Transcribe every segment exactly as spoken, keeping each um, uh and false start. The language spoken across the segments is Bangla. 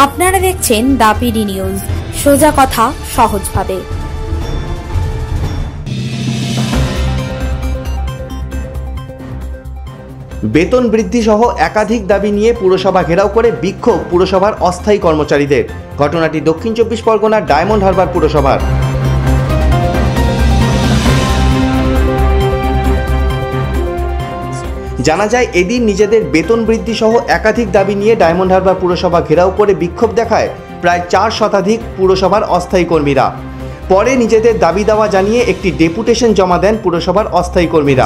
আপনারা দেখছেন দ্য পিডি নিউজ, সোজা কথা সহজভাবে। বেতন বৃদ্ধি সহ একাধিক দাবি নিয়ে পুরসভা ঘেরাও করে বিক্ষোভ পুরসভার অস্থায়ী কর্মচারীদের। ঘটনাটি দক্ষিণ চব্বিশ পরগনার ডায়মন্ড হারবার পুরসভার। জানা যায়, এদিন নিজেদের বেতন বৃদ্ধি সহ একাধিক দাবি নিয়ে ডায়মন্ড হারবার পুরসভা ঘেরাও করে বিক্ষোভ দেখায় প্রায় চার শতাধিক পুরসভার অস্থায়ী কর্মীরা। পরে নিজেদের দাবি দাওয়া জানিয়ে একটি ডেপুটেশন জমা দেন পুরসভার অস্থায়ী কর্মীরা।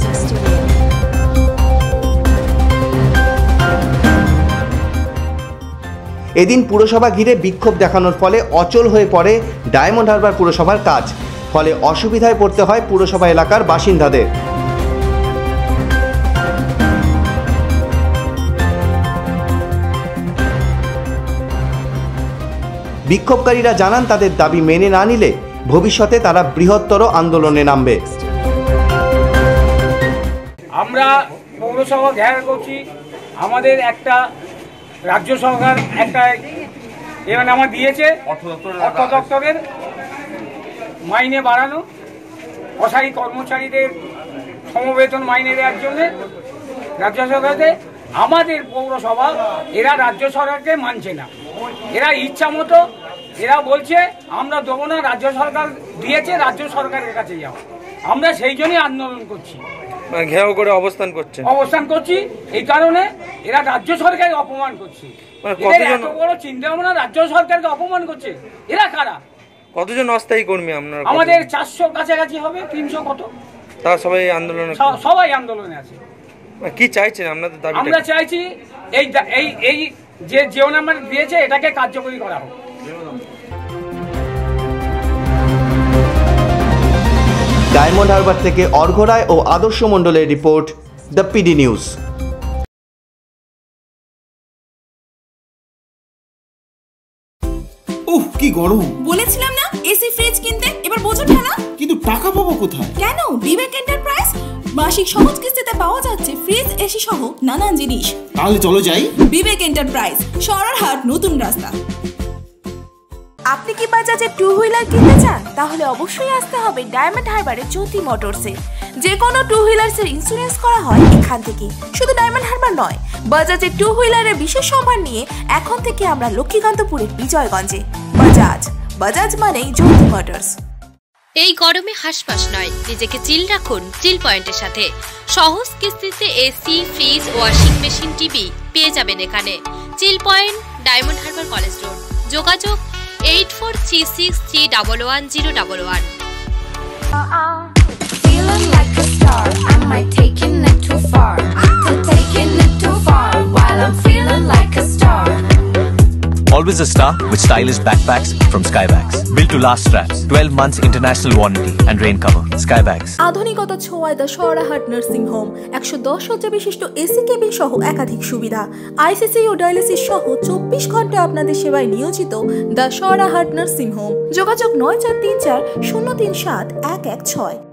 এদিন পুরসভা ঘিরে বিক্ষোভ দেখানোর ফলে অচল হয়ে পড়ে ডায়মন্ড হারবার পুরসভার কাজ। ফলে অসুবিধায় পড়তে হয় পুরসভা এলাকার বাসিন্দাদের। বিক্ষোভকারীরা জানান, তাদের দাবি মেনে না নিলে ভবিষ্যতে তারা বৃহত্তর আন্দোলনে নামবে। আমরা পৌরসভা ঘেরাও করছি। আমাদের একটা রাজ্য সরকার একটা এনামা দিয়েছে অর্থ দপ্তরের মাইনে বাড়ানো, অস্থায়ী কর্মচারীদের সমবেতন মাইনে দেওয়ার জন্য রাজ্য সরকারকে। আমাদের পৌরসভা এরা রাজ্য সরকারকে মানছে না। এরা ইচ্ছা মতো এরা বলছে আমরা দেবো না, রাজ্য সরকার দিয়েছে, রাজ্য সরকারের কাছে যাও। আমরা সেই জন্যই আন্দোলন করছি, ঘেরাও করে অবস্থান করছে অবস্থান করছি এই কারণে এরা রাজ্য সরকারকে অপমান করছে। এত বড় চিন্তা ভাবনা রাজ্য সরকারকে অপমান করছে। এরা কারা? কতজন অস্থায়ী কর্মী আপনারা? আমাদের চারশো কাছাকাছি হবে, তিনশো কত। তারা সবাই আন্দোলনে সবাই আন্দোলনে আছে। কি চাইছেন আপনাদের দাবি? আমরা চাইছি এই এই এই যে জিও নাম্বার দিয়েছে এটাকে কার্যকরী করা হোক। ডায়মন্ড হারবার থেকে অর্ঘ রায় ও আদর্শ মণ্ডলের রিপোর্ট, দ্য পিডি নিউজ। উফ, কি গরম! বলেছিলাম না এসি ফ্রিজ কিনতে, এবার বোঝো ঠেলা। কিন্তু টাকা পাবো কোথায়? কেন? বিবেক এন্টারপ্রাইজ মাসিক সহজ কিস্তিতে পাওয়া যাচ্ছে ফ্রিজ, এসি সহ নানান জিনিস। তাহলে চলো যাই। বিবেক এন্টারপ্রাইজ, সরারহাট, নতুন রাস্তা। আপনি কি বাজাজে টু হুইলার কিনতে চান? তাহলে অবশ্যই আসতে হবে ডায়মন্ড হারবারের জ্যোতি মোটরসে। যে কোনো টু হুইলার্সের ইন্স্যুরেন্স করা হয় এখান থেকে। শুধু ডায়মন্ড হারবার নয়, বাজাজের টু হুইলারের বিশেষ সম্মান নিয়ে এখন থেকে আমরা লক্ষ্মীকান্তপুরের বিজয়গঞ্জে। বাজাজ, বাজাজ মানেই জ্যোতি মোটরস। এই গরমে হাসপাস নয়, নিজেকে চিল রাখুন চিল পয়েন্টের সাথে। সহজ কিস্তিতে AC, fridge, washing machine, TV পেয়ে যাবেন এখানে। Chill point, Diamond Harbour college road. যোগাযোগ eight four three six three one one zero one one. Feeling like a star, am I taking it too far? Taking it too far while I'm feeling like a star. Always a star with stylish backpacks from Skybags. Built to last straps, twelve months international warranty and rain cover. Skybags. আধুনিকতা ছোঁয়ায় দ্য সরারহাট নার্সিং হোম। একশো দশ শয্যা বিশিষ্ট এসি কেবিন সহ একাধিক সুবিধা, আইসিসি ও ডায়ালিসিস সহ চব্বিশ ঘন্টা আপনাদের সেবায় নিয়োজিত দ্য সরারহাট নার্সিং হোম। যোগাযোগ নয় চার তিন চার শূন্য তিন সাত এক এক ছয়।